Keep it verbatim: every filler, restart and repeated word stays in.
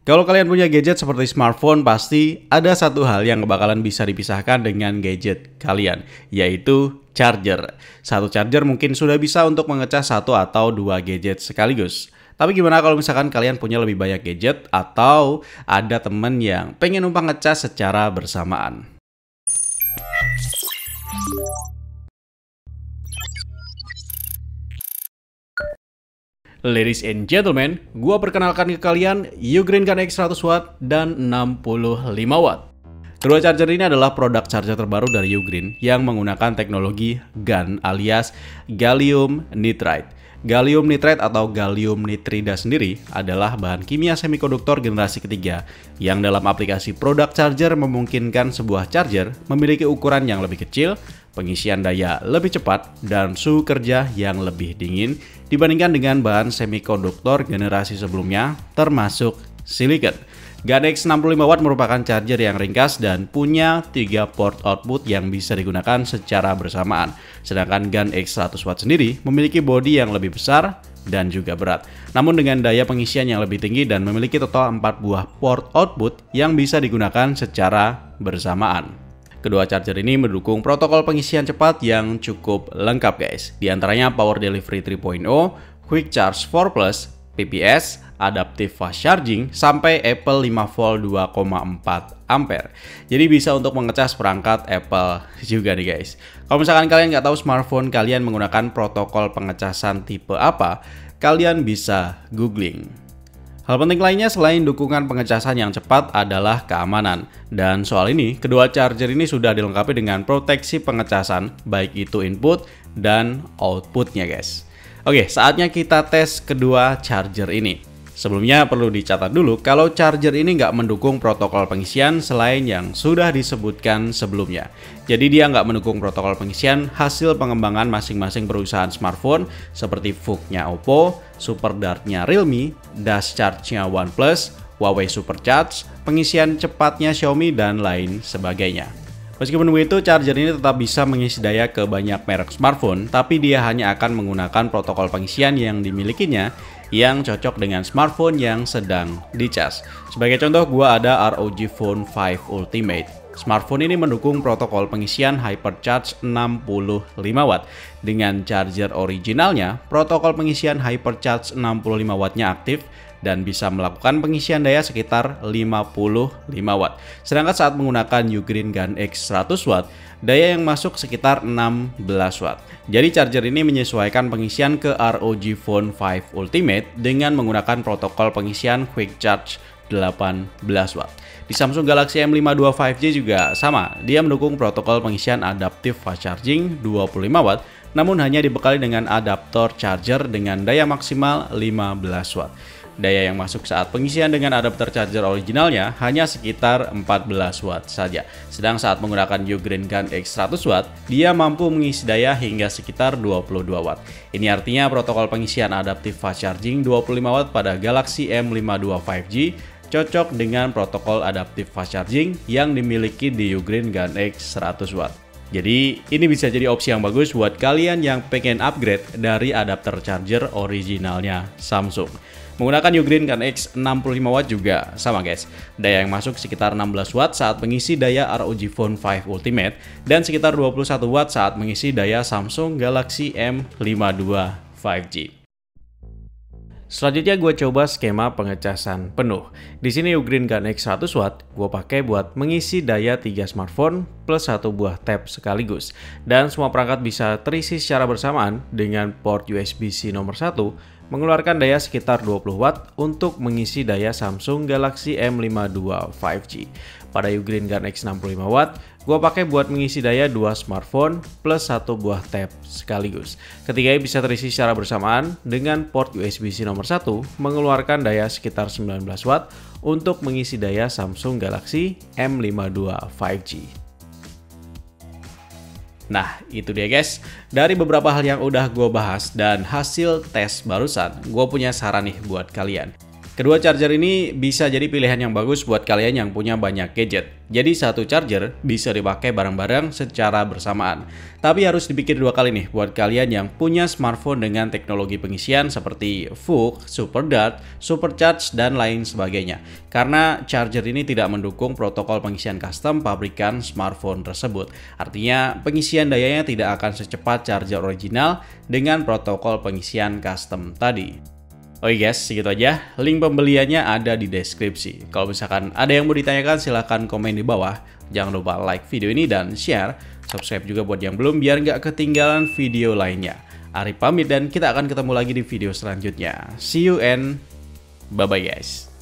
Kalau kalian punya gadget seperti smartphone, pasti ada satu hal yang bakalan bisa dipisahkan dengan gadget kalian, yaitu charger. Satu charger mungkin sudah bisa untuk mengecas satu atau dua gadget sekaligus. Tapi gimana kalau misalkan kalian punya lebih banyak gadget atau ada temen yang pengen numpang ngecas secara bersamaan? Ladies and gentlemen, gua perkenalkan ke kalian Ugreen Gun X seratus watt dan enam puluh lima watt. Kedua charger ini adalah produk charger terbaru dari Ugreen yang menggunakan teknologi GaN alias gallium nitride. Gallium nitride atau gallium nitrida sendiri adalah bahan kimia semikonduktor generasi ketiga yang dalam aplikasi produk charger memungkinkan sebuah charger memiliki ukuran yang lebih kecil, pengisian daya lebih cepat, dan suhu kerja yang lebih dingin dibandingkan dengan bahan semikonduktor generasi sebelumnya termasuk silikon. GaN X enam puluh lima watt merupakan charger yang ringkas dan punya tiga port output yang bisa digunakan secara bersamaan. Sedangkan GaN X seratus watt sendiri memiliki bodi yang lebih besar dan juga berat. Namun dengan daya pengisian yang lebih tinggi dan memiliki total empat buah port output yang bisa digunakan secara bersamaan. Kedua charger ini mendukung protokol pengisian cepat yang cukup lengkap guys. Di antaranya Power Delivery tiga titik nol, Quick Charge empat plus, P P S, Adaptive Fast Charging, sampai Apple lima volt dua koma empat ampere. Jadi bisa untuk mengecas perangkat Apple juga nih guys. Kalau misalkan kalian nggak tahu smartphone kalian menggunakan protokol pengecasan tipe apa, kalian bisa googling. Hal penting lainnya selain dukungan pengecasan yang cepat adalah keamanan. Dan soal ini, kedua charger ini sudah dilengkapi dengan proteksi pengecasan, baik itu input dan outputnya guys. Oke, saatnya kita tes kedua charger ini. Sebelumnya perlu dicatat dulu kalau charger ini nggak mendukung protokol pengisian selain yang sudah disebutkan sebelumnya. Jadi dia nggak mendukung protokol pengisian hasil pengembangan masing-masing perusahaan smartphone seperti V O O G-nya Oppo, SuperDart-nya Realme, Dash Charge-nya OnePlus, Huawei SuperCharge, pengisian cepatnya Xiaomi, dan lain sebagainya. Meskipun begitu, charger ini tetap bisa mengisi daya ke banyak merek smartphone, tapi dia hanya akan menggunakan protokol pengisian yang dimilikinya yang cocok dengan smartphone yang sedang dicas. Sebagai contoh, gua ada R O G Phone lima Ultimate. Smartphone ini mendukung protokol pengisian Hypercharge enam puluh lima watt. Dengan charger originalnya, protokol pengisian Hypercharge enam puluh lima watt-nya aktif dan bisa melakukan pengisian daya sekitar lima puluh lima watt. Sedangkan saat menggunakan Ugreen Gun X seratus watt, daya yang masuk sekitar enam belas watt. Jadi charger ini menyesuaikan pengisian ke R O G Phone lima Ultimate dengan menggunakan protokol pengisian Quick Charge delapan belas watt. Di Samsung Galaxy M lima dua lima G juga sama, dia mendukung protokol pengisian Adaptive Fast Charging dua puluh lima watt, namun hanya dibekali dengan adaptor charger dengan daya maksimal lima belas watt. Daya yang masuk saat pengisian dengan adapter charger originalnya hanya sekitar empat belas watt saja. Sedang saat menggunakan Ugreen Gun X seratus watt, dia mampu mengisi daya hingga sekitar dua puluh dua watt. Ini artinya protokol pengisian Adaptive Fast Charging dua puluh lima watt pada Galaxy M lima dua lima G cocok dengan protokol Adaptive Fast Charging yang dimiliki di Ugreen Gun X seratus watt. Jadi ini bisa jadi opsi yang bagus buat kalian yang pengen upgrade dari adapter charger originalnya Samsung. Menggunakan Ugreen Gun X enam puluh lima watt juga sama guys. Daya yang masuk sekitar enam belas watt saat mengisi daya R O G Phone lima Ultimate dan sekitar dua puluh satu watt saat mengisi daya Samsung Galaxy M lima dua lima G. Selanjutnya gue coba skema pengecasan penuh. Di sini Ugreen Gun X seratus watt gue pakai buat mengisi daya tiga smartphone plus satu buah tab sekaligus. Dan semua perangkat bisa terisi secara bersamaan dengan port U S B C nomor satu mengeluarkan daya sekitar dua puluh watt untuk mengisi daya Samsung Galaxy M lima dua lima G. Pada Ugreen Gun X enam puluh lima watt, gue pakai buat mengisi daya dua smartphone plus satu buah tab sekaligus. Ketiganya bisa terisi secara bersamaan dengan port U S B C nomor satu mengeluarkan daya sekitar sembilan belas watt untuk mengisi daya Samsung Galaxy M lima dua lima G. Nah, itu dia guys. Dari beberapa hal yang udah gue bahas dan hasil tes barusan, gue punya saran nih buat kalian. Kedua charger ini bisa jadi pilihan yang bagus buat kalian yang punya banyak gadget. Jadi satu charger bisa dipakai bareng-bareng secara bersamaan. Tapi harus dipikir dua kali nih buat kalian yang punya smartphone dengan teknologi pengisian seperti V O O C, SuperDart, SuperCharge, dan lain sebagainya. Karena charger ini tidak mendukung protokol pengisian custom pabrikan smartphone tersebut. Artinya pengisian dayanya tidak akan secepat charger original dengan protokol pengisian custom tadi. Oke guys, segitu aja. Link pembeliannya ada di deskripsi. Kalau misalkan ada yang mau ditanyakan, silahkan komen di bawah. Jangan lupa like video ini dan share. Subscribe juga buat yang belum, biar nggak ketinggalan video lainnya. Arif pamit dan kita akan ketemu lagi di video selanjutnya. See you and bye-bye guys.